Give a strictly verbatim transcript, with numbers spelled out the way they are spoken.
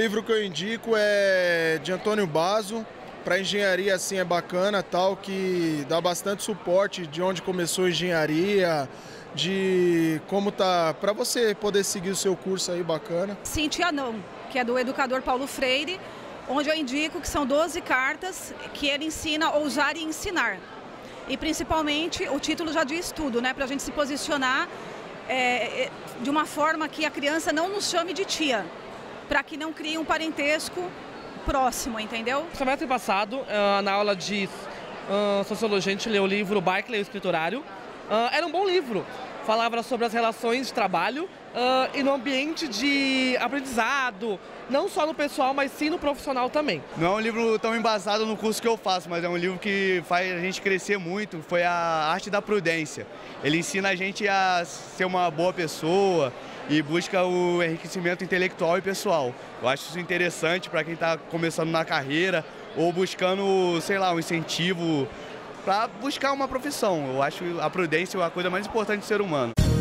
livro que eu indico é de Antônio Basso. Para engenharia assim é bacana, tal, que dá bastante suporte de onde começou a engenharia, de como tá, para você poder seguir o seu curso aí bacana. Cintia Não, que é do educador Paulo Freire, onde eu indico que são doze cartas que ele ensina a ousar e ensinar. E principalmente o título já diz tudo, né, para a gente se posicionar é, de uma forma que a criança não nos chame de tia, para que não crie um parentesco próximo, entendeu? No semestre passado, uh, na aula de uh, Sociologia, a gente leu o livro Barclay, o Escriturário. Uh, era um bom livro, falava sobre as relações de trabalho uh, e no ambiente de aprendizado, não só no pessoal, mas sim no profissional também. Não é um livro tão embasado no curso que eu faço, mas é um livro que faz a gente crescer muito, foi a Arte da Prudência. Ele ensina a gente a ser uma boa pessoa e busca o enriquecimento intelectual e pessoal. Eu acho isso interessante para quem está começando na carreira ou buscando, sei lá, um incentivo para buscar uma profissão. Eu acho a prudência a coisa mais importante do ser humano.